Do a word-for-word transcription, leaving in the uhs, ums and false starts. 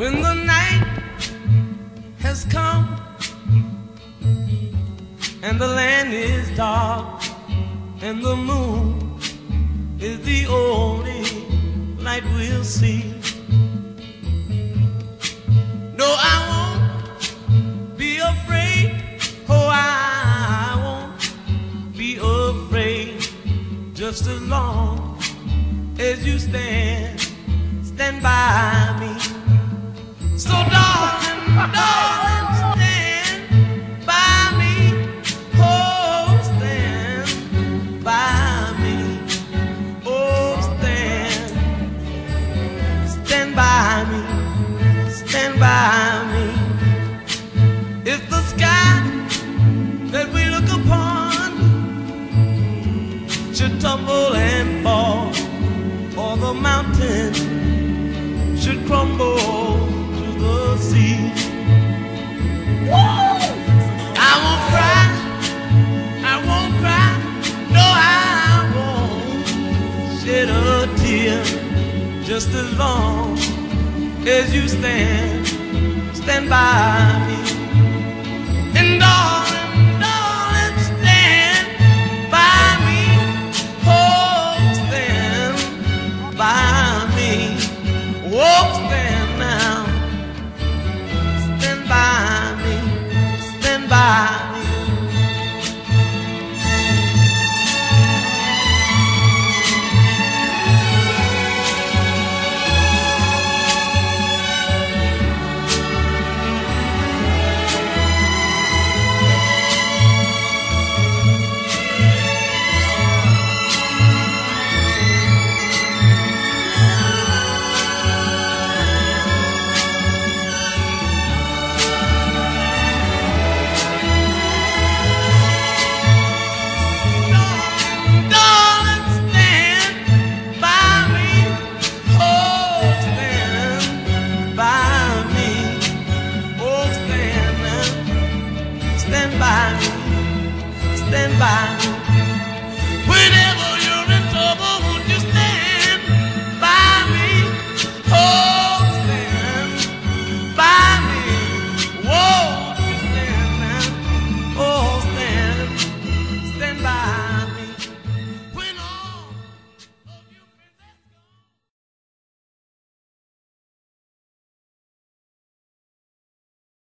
When the night has come and the land is dark and the moon is the only light we'll see. No, I won't be afraid. Oh, I won't be afraid. Just as long as you stand, stand by me. So darling, darling, stand by me. Oh, stand by me. Oh, stand, stand by me. Stand by me. If the sky that we look upon should tumble and fall, or the mountain should crumble to the sea, I won't cry, I won't cry, no, I won't shed a tear. Just as long as you stand, stand by me. And darling, darling, stand by me. Oh, stand by me. Oh, stand now. Stand by me. Stand by me. Stand by me, stand by me.